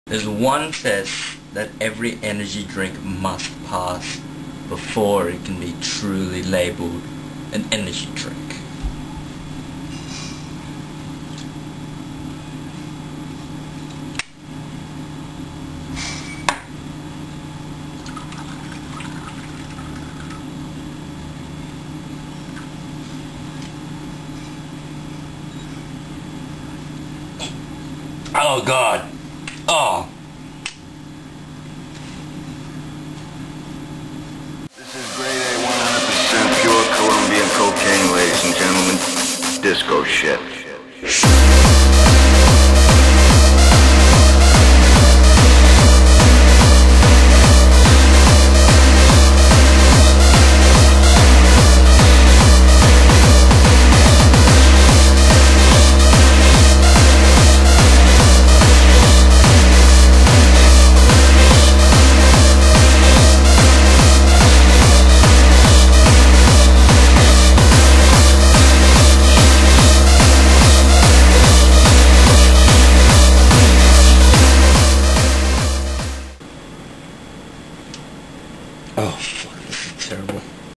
There's one test that every energy drink must pass before it can be truly labeled an energy drink. Oh God! Oh! This is grade A 100% pure Colombian cocaine, ladies and gentlemen. Disco shit.